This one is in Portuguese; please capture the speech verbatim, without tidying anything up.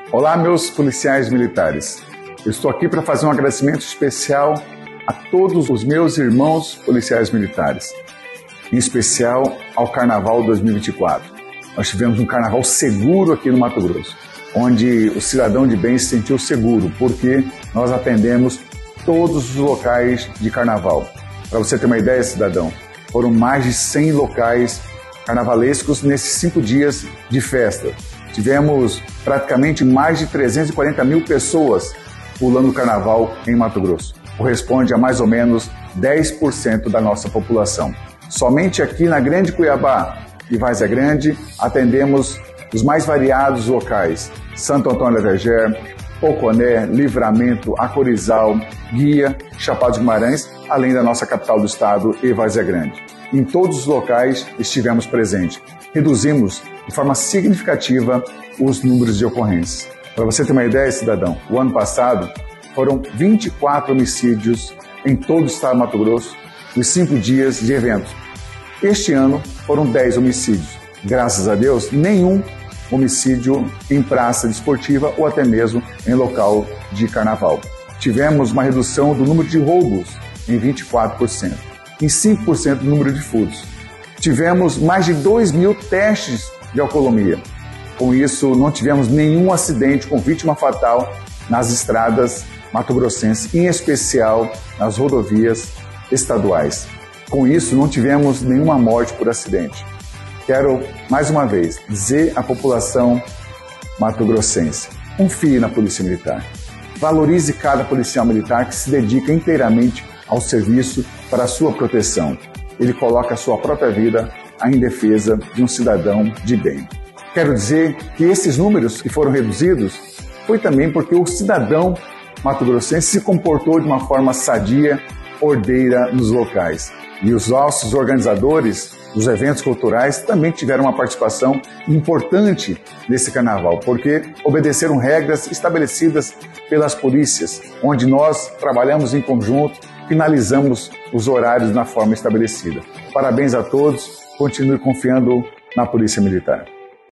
Olá, meus policiais militares. Eu estou aqui para fazer um agradecimento especial a todos os meus irmãos policiais militares, em especial ao Carnaval dois mil e vinte e quatro. Nós tivemos um carnaval seguro aqui no Mato Grosso, onde o cidadão de bem se sentiu seguro, porque nós atendemos todos os locais de carnaval. Para você ter uma ideia, cidadão, foram mais de cem locais carnavalescos nesses cinco dias de festa. Tivemos praticamente mais de trezentas e quarenta mil pessoas pulando o carnaval em Mato Grosso. Corresponde a mais ou menos dez por cento da nossa população. Somente aqui na Grande Cuiabá e Várzea Grande atendemos os mais variados locais: Santo Antônio da Vergé, Poconé, Livramento, Acorizal, Guia, Chapada dos Guimarães, além da nossa capital do estado e Várzea Grande. Em todos os locais estivemos presentes. Reduzimos de forma significativa os números de ocorrências. Para você ter uma ideia, cidadão, o ano passado foram vinte e quatro homicídios em todo o estado do Mato Grosso nos cinco dias de eventos. Este ano foram dez homicídios. Graças a Deus, nenhum homicídio em praça desportiva ou até mesmo em local de carnaval. Tivemos uma redução do número de roubos em vinte e quatro por cento, em cinco por cento do número de furtos. Tivemos mais de dois mil testes de alcoolemia. Com isso, não tivemos nenhum acidente com vítima fatal nas estradas mato-grossenses, em especial nas rodovias estaduais. Com isso, não tivemos nenhuma morte por acidente. Quero, mais uma vez, dizer à população mato-grossense: confie na Polícia Militar. Valorize cada policial militar que se dedica inteiramente ao serviço para a sua proteção. Ele coloca a sua própria vida em defesa de um cidadão de bem. Quero dizer que esses números que foram reduzidos foi também porque o cidadão mato-grossense se comportou de uma forma sadia, ordeira nos locais. E os nossos organizadores dos eventos culturais também tiveram uma participação importante nesse carnaval, porque obedeceram regras estabelecidas pelas polícias, onde nós trabalhamos em conjunto, finalizamos os horários na forma estabelecida. Parabéns a todos, continue confiando na Polícia Militar.